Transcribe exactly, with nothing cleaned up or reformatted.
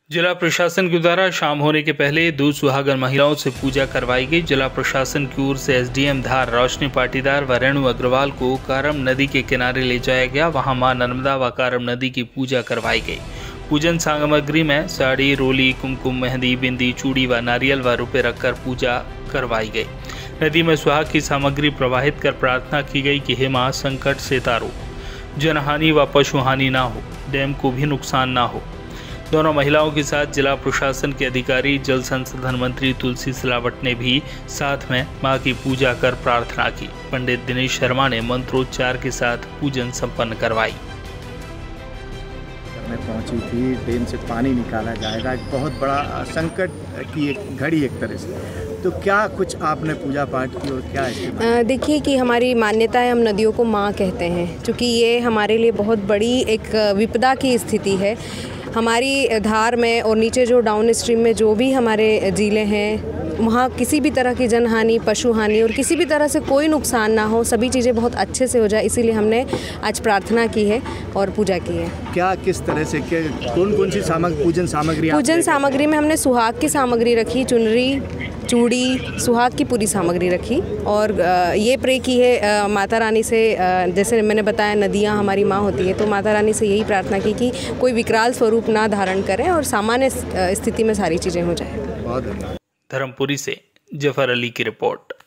जिला प्रशासन के द्वारा शाम होने के पहले दो सुहागन महिलाओं से पूजा करवाई गई। जिला प्रशासन की ओर से एसडीएम धार रोशनी पाटीदार व रेणु अग्रवाल को कारम नदी के किनारे ले जाया गया। वहां मां नर्मदा व कारम नदी की पूजा करवाई गई। पूजन सामग्री में साड़ी, रोली, कुमकुम, मेहंदी, बिंदी, चूड़ी व नारियल व रुपये रखकर पूजा करवाई गई। नदी में सुहाग की सामग्री प्रवाहित कर प्रार्थना की गई कि हे मां, संकट से तारो, जनहानि व पशुहानि ना हो, डैम को भी नुकसान ना हो। दोनों महिलाओं के साथ जिला प्रशासन के अधिकारी, जल संसाधन मंत्री तुलसी सिलावट ने भी साथ में मां की पूजा कर प्रार्थना की। पंडित दिनेश शर्मा ने मंत्रोच्चार के साथ पूजन संपन्न करवाई। में पहुंची थी, डैम से पानी निकाला जाएगा, एक बहुत बड़ा संकट की एक घड़ी एक तरह से। तो क्या कुछ आपने पूजा पाठ की और क्या? देखिए कि हमारी मान्यता है, हम नदियों को माँ कहते हैं, क्योंकि ये हमारे लिए बहुत बड़ी एक विपदा की स्थिति है। हमारी धार में और नीचे जो डाउन स्ट्रीम में जो भी हमारे ज़िले हैं, वहाँ किसी भी तरह की जनहानि, पशु हानि और किसी भी तरह से कोई नुकसान ना हो, सभी चीज़ें बहुत अच्छे से हो जाए, इसीलिए हमने आज प्रार्थना की है और पूजा की है। क्या किस तरह से, कौन कौन सी सामग्री, पूजन सामग्री? पूजन सामग्री में हमने सुहाग की सामग्री रखी, चुनरी, चूड़ी, सुहाग की पूरी सामग्री रखी और ये प्रे की है माता रानी से। जैसे मैंने बताया, नदियाँ हमारी माँ होती है, तो माता रानी से यही प्रार्थना की कि कोई विकराल स्वरूप ना धारण करें और सामान्य स्थिति में सारी चीज़ें हो जाए। बहुत धन्यवाद। धर्मपुरी से जफर अली की रिपोर्ट।